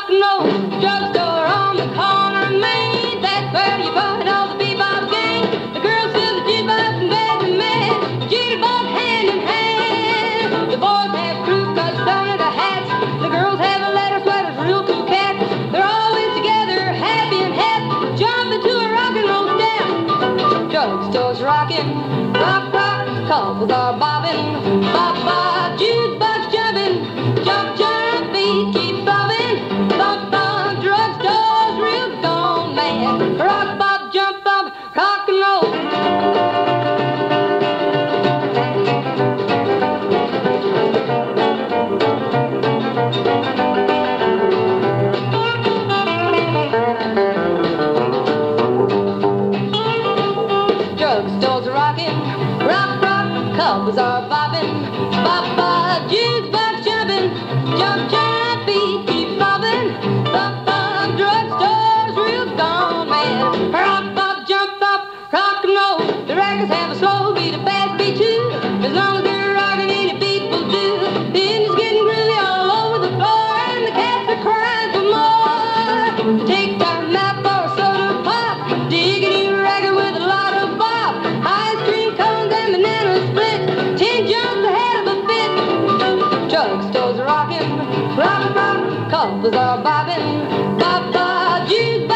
rock and roll. Drugstore on the corner of Main, that's where you find all the bebop gang. The girls fill the jukebox and bedroom man, jukebox hand in hand. The boys have crew cuts down to the hats, the girls have a leather sweaters, real cool cats. They're always together, happy and happy, jumping to a rock and roll step. Drugstore's rocking, rock, rock, couples are bobbing, bop, bop, jukebox jumping, jump, jump, feet keep bobbing, bop, bop, drugstore's real gone mad. Rock, bop, jump, bop, rock and roll. Drugstore's rocking, rock, rock, couples are bobbing, bop, bop, jukebox jumping, jump, jump, feet keep bobbing, bop, bop, drugstore's real gone mad. Rock, bop, jump, bop, rock and roll. The records have a slow beat, a fast beat too, as long as they're rocking any beat will do. The engine's getting groovy all over the floor, and the cats are crying for more. Take time out for a soda pop, diggity record with a lot of bop, ice cream cones and banana splits, 10 jumps ahead of a fit. Drugstore's rocking, rock, rock, couples are bobbing, bop, bop, jukebox